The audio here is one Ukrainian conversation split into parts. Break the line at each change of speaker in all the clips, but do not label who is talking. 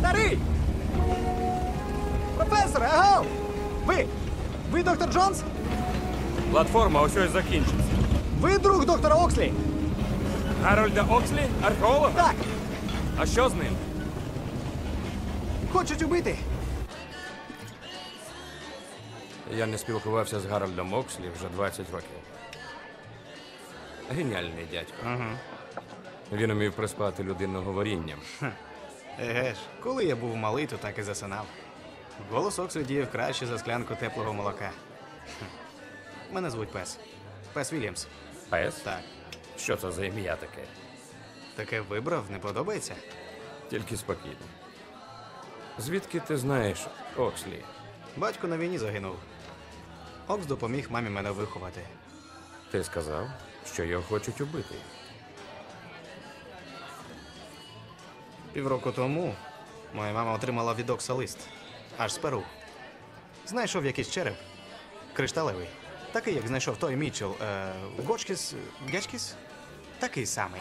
Старий! Професоре, аго! Ви! Ви доктор Джонс?
Платформа ось ось закінчиться.
Ви друг доктора Окслі?
Гарольда Окслі? Археолога?
Так!
А що з ним?
Хочуть убити!
Я не спілкувався з Гарольдом Окслі вже 20 років. Геніальний дядько. Він умів приспати людину говорінням.
Еге ж, коли я був малий, то так і засинав. Голос Окслі діяв краще за склянку теплого молока. Мене звуть Пес. Пес Вільямс.
Пес?
Так.
Що це за ім'я таке?
Таке вибрав, не подобається?
Тільки спокійно. Звідки ти знаєш Окслі?
Батько на війні загинув. Окс допоміг мамі мене виховати.
Ти сказав, що його хочуть убити.
Півроку тому моя мама отримала від Окса лист. Аж з Перу. Знайшов якийсь череп. Кришталевий. Такий, як знайшов той Мітчелл. Гочкіс? Гечкіс? Такий самий.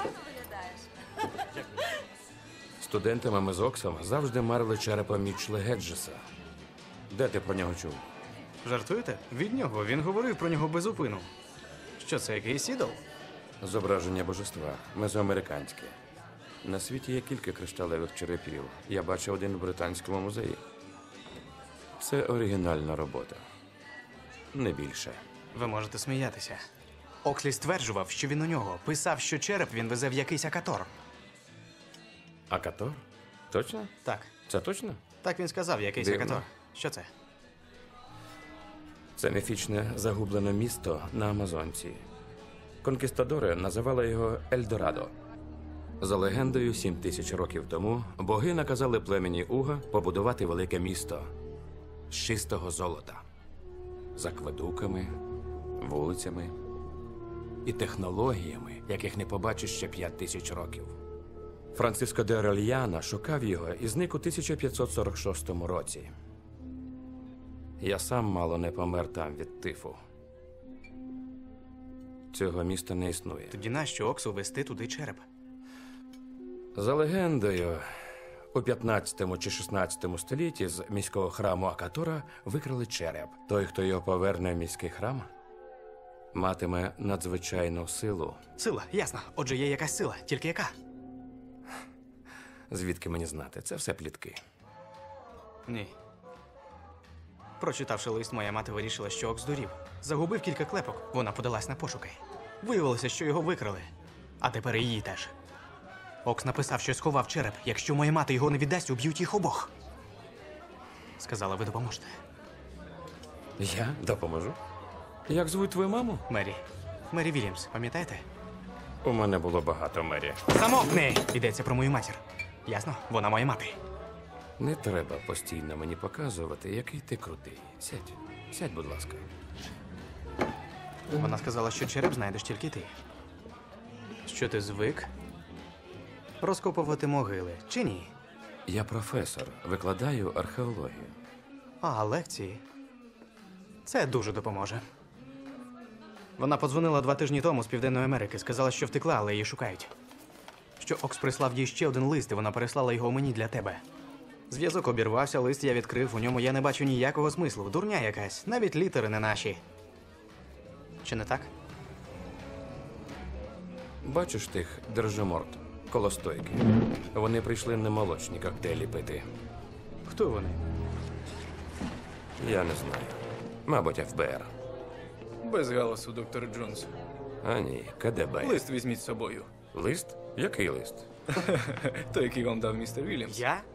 Студентами ми з Оксом завжди марили черепа Мітчелла Геджеса. Де ти про нього чув?
Жартуєте? Від нього. Він говорив про нього без упину. Що це, якийсь ідол?
Зображення божества. Мезоамериканське. На світі є кілька кришталевих черепів. Я бачив один в Британському музеї. Це оригінальна робота. Не більше.
Ви можете сміятися. Окслі стверджував, що він у нього. Писав, що череп він везе в якийсь Акатор.
Акатор? Точно?
Так.
Це точно?
Так він сказав, якийсь
Дивно.
Акатор. Що це?
Це міфічне загублене місто на Амазонці. Конкістадори називали його Ельдорадо. За легендою, 7000 років тому боги наказали племені Уга побудувати велике місто з чистого золота. З акведуками, вулицями і технологіями, яких не побачиш ще 5000 років. Франциско де Орельяно шукав його і зник у 1546 році. Я сам мало не помер там від тифу. Цього міста не існує.
Тоді нащо Оксу вести туди череп?
За легендою, у 15 чи 16 столітті з міського храму Акатора викрали череп. Той, хто його поверне в міський храм, матиме надзвичайну силу.
Сила, ясно. Отже, є якась сила. Тільки яка?
Звідки мені знати? Це все плітки.
Ні. Прочитавши лист, моя мати вирішила, що Окс здурів. Загубив кілька клепок. Вона подалась на пошуки. Виявилося, що його викрали. А тепер і її теж. Окс написав, що сховав череп. Якщо моя мати його не віддасть, уб'ють їх обох. Сказала, ви допоможете.
Я допоможу? Як звуть твою маму?
Мері. Мері Вільямс, пам'ятаєте?
У мене було багато Мері.
Замовкни! Йдеться про мою матір. Ясно? Вона моя мати.
Не треба постійно мені показувати, який ти крутий. Сядь. Сядь, будь ласка.
Вона сказала, що череп знайдеш тільки ти. Що ти звик? Розкопувати могили, чи ні?
Я професор, викладаю археологію.
А, лекції. Це дуже допоможе. Вона подзвонила 2 тижні тому з Південної Америки. Сказала, що втекла, але її шукають. Що Окс прислав їй ще один лист, і вона переслала його мені для тебе. Зв'язок обірвався, лист я відкрив, у ньому я не бачу ніякого смислу. Дурня якась, навіть літери не наші. Чи не так?
Бачиш тих держиморд коло стойки? Вони прийшли не молочні коктейлі пити.
Хто вони?
Я не знаю. Мабуть, ФБР.
Без галасу, доктор Джонс.
А ні, КДБ.
Лист візьміть з собою.
Лист? Який лист?
Той, який вам дав містер Вільямс.
Я?